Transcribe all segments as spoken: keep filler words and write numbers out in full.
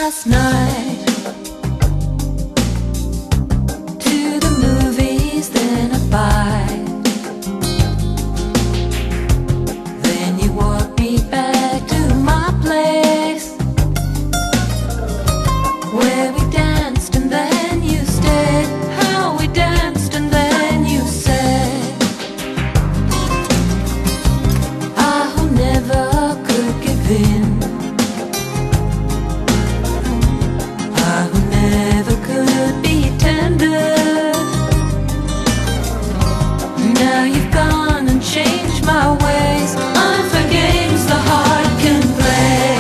last night to the movies, then a bite. Then you walked me back to my place where we danced and then you stayed. How we danced and then you said, I who never could give in, I who never could be tender. Now you've gone and changed my ways. Unfair games the heart can play.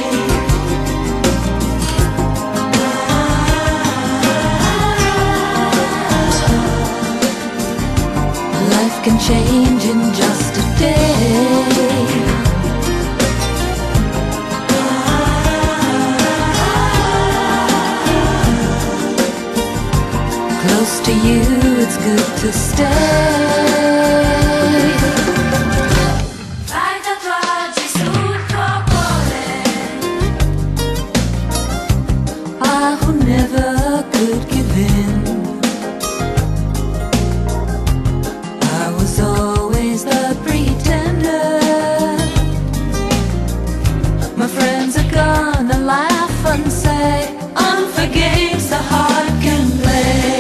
Life can change in just a day. Close to you, it's good to stay. Fai tatuaggi sul tuo cuore. I who never could give in, I was always the pretender. My friends are gonna laugh and say, unfair games the heart can play.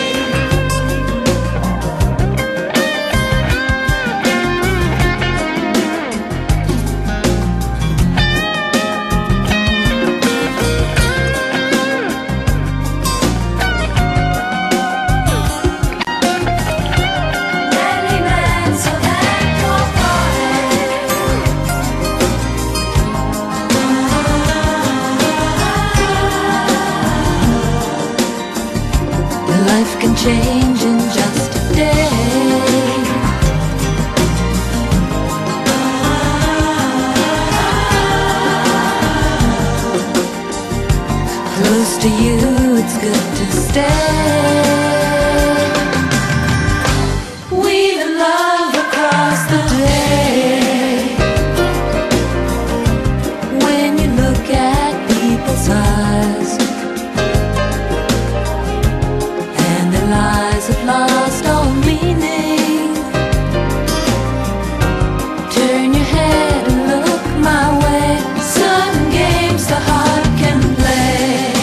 Nell'immenso del tuo cuore. Life can change in just a day. Close to you, it's good to stay. We've love across the day. When you look at people's eyes, and their lives have lost all meaning, turn your head and look my way. Certain games the heart can play.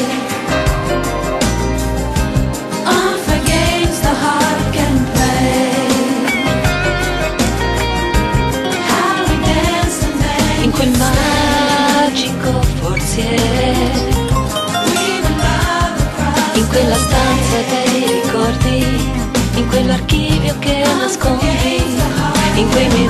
Unfair games the heart can play. How we danced and then in quel magico forziere, in quella stanza dei ricordi, in quell'archivio che nascondi, in quei minuti